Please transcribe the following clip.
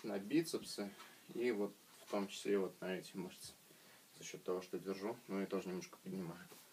на бицепсы и вот в том числе вот на эти мышцы. За счет того, что держу, ну и тоже немножко поднимаю.